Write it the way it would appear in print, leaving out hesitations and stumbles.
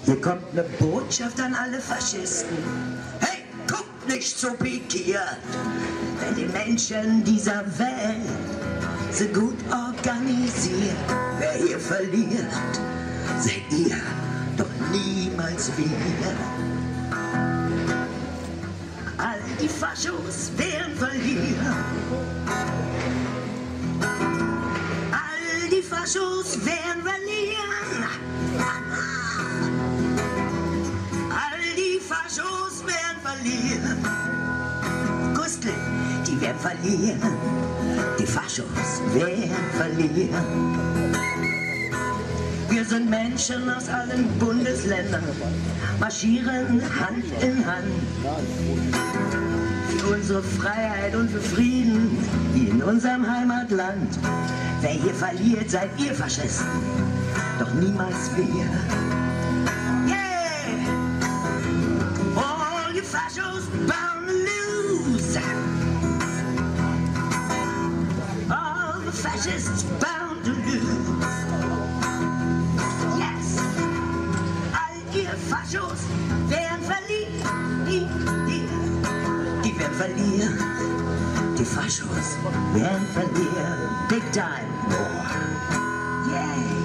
Hier kommt eine Botschaft an alle Faschisten. Hey, guckt nicht so pikiert, denn die Menschen dieser Welt sind gut organisiert. Wer hier verliert, seht ihr doch niemals wieder. All die Faschos werden verlieren. All die Faschos werden verlieren. All die Faschos werden verlieren. Gustl, die werden verlieren. Die Faschos werden verlieren. Wir sind Menschen aus allen Bundesländern, marschieren Hand in Hand. Für unsere Freiheit und für Frieden, wie in unserem Heimatland. Wer hier verliert, seid ihr Faschisten, doch niemals wir. Yeah! All you Faschos bound to lose. All the fascists bound to lose. Yes! All ihr Faschos werden verlieren. Die werden verlieren. Die Faschos werden verlieren. Big time. Yeah!